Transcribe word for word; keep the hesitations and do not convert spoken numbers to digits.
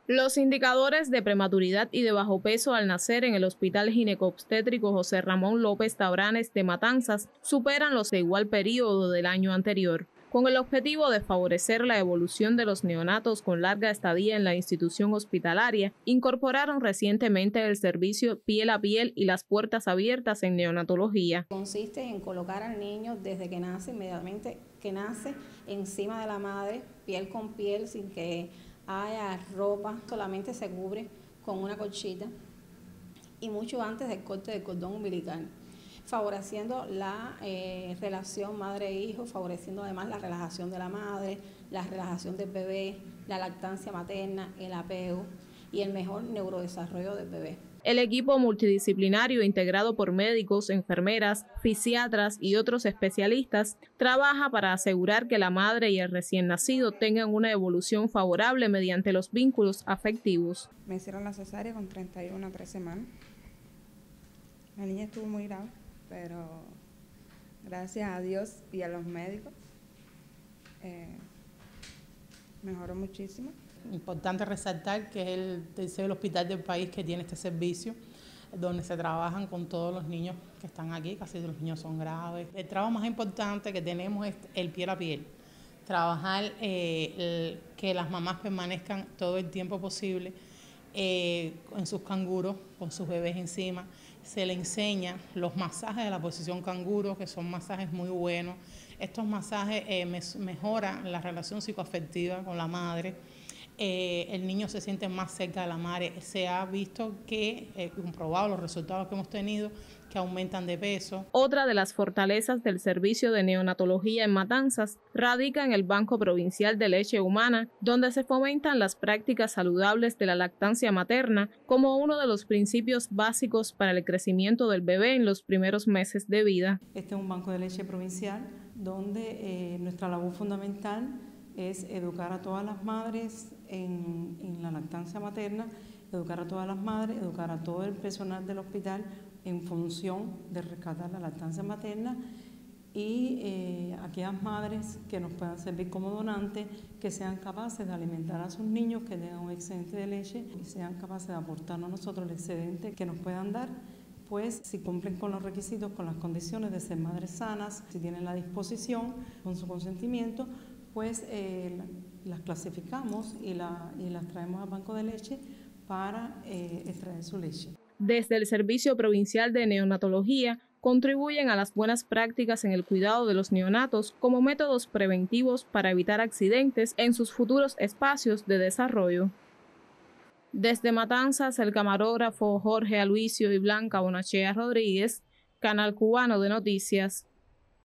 Los indicadores de prematuridad y de bajo peso al nacer en el Hospital Ginecobstétrico José Ramón López Tabranes de Matanzas superan los de igual periodo del año anterior. Con el objetivo de favorecer la evolución de los neonatos con larga estadía en la institución hospitalaria, incorporaron recientemente el servicio piel a piel y las puertas abiertas en neonatología. Consiste en colocar al niño desde que nace, inmediatamente que nace, encima de la madre, piel con piel, sin que haya ropa, solamente se cubre con una colchita y mucho antes del corte del cordón umbilical, favoreciendo la eh, relación madre-hijo, favoreciendo además la relajación de la madre, la relajación del bebé, la lactancia materna, el apego y el mejor neurodesarrollo del bebé. El equipo multidisciplinario integrado por médicos, enfermeras, fisiatras y otros especialistas trabaja para asegurar que la madre y el recién nacido tengan una evolución favorable mediante los vínculos afectivos. Me hicieron la cesárea con treinta y una a tres semanas. La niña estuvo muy grave, pero gracias a Dios y a los médicos eh, mejoró muchísimo. Importante resaltar que es el tercer hospital del país que tiene este servicio, donde se trabajan con todos los niños que están aquí, casi los niños son graves. El trabajo más importante que tenemos es el piel a piel, trabajar eh, el, que las mamás permanezcan todo el tiempo posible eh, en sus canguros, con sus bebés encima. Se le enseña los masajes de la posición canguro, que son masajes muy buenos. Estos masajes eh, me, mejoran la relación psicoafectiva con la madre. Eh, el niño se siente más cerca de la madre. Se ha visto que, eh, comprobado los resultados que hemos tenido, que aumentan de peso. Otra de las fortalezas del servicio de neonatología en Matanzas radica en el Banco Provincial de Leche Humana, donde se fomentan las prácticas saludables de la lactancia materna como uno de los principios básicos para el crecimiento del bebé en los primeros meses de vida. Este es un banco de leche provincial donde eh, nuestra labor fundamental es educar a todas las madres en, en la lactancia materna, educar a todas las madres, educar a todo el personal del hospital en función de rescatar la lactancia materna y eh, aquellas madres que nos puedan servir como donantes, que sean capaces de alimentar a sus niños, que tengan un excedente de leche y sean capaces de aportarnos a nosotros el excedente que nos puedan dar, pues si cumplen con los requisitos, con las condiciones de ser madres sanas, si tienen la disposición, con su consentimiento, pues eh, las clasificamos y, la, y las traemos al banco de leche para eh, extraer su leche. Desde el Servicio Provincial de Neonatología contribuyen a las buenas prácticas en el cuidado de los neonatos como métodos preventivos para evitar accidentes en sus futuros espacios de desarrollo. Desde Matanzas, el camarógrafo Jorge Aloisio y Blanca Bonachea Rodríguez, Canal Cubano de Noticias.